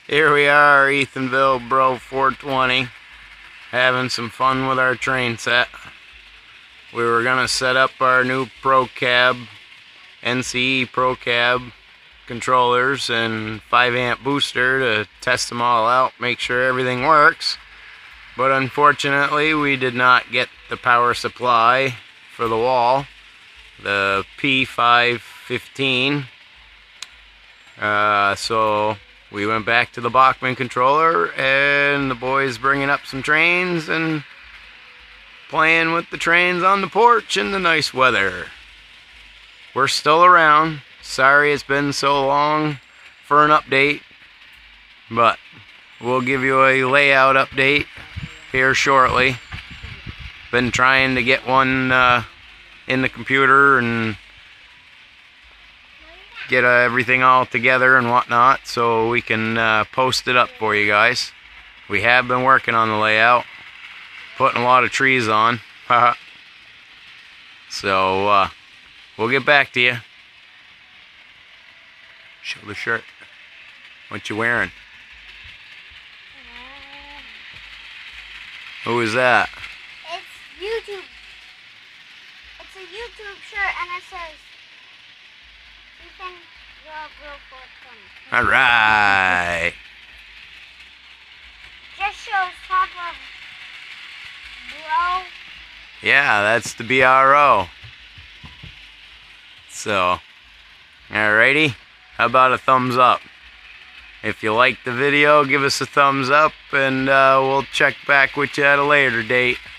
Here we are, Ethanville Bro 420, having some fun with our train set. We were gonna set up our new Pro Cab, NCE Pro Cab controllers and 5-amp booster to test them all out, make sure everything works. But unfortunately, we did not get the power supply for the wall, the P515. So we went back to the Bachmann controller, and the boys bringing up some trains and playing with the trains on the porch in the nice weather. We're still around. Sorry it's been so long for an update, but we'll give you a layout update here shortly. Been trying to get one in the computer and get everything all together and whatnot so we can post it up for you guys. We have been working on the layout, putting a lot of trees on. So we'll get back to you. Show the shirt. What you wearing? Who is that? It's YouTube. It's a YouTube shirt and it says Ethan, you're Bro 420. Alright. Just shows top of Bro. Yeah, that's the BRO. So, alrighty. How about a thumbs up? If you like the video, give us a thumbs up, and we'll check back with you at a later date.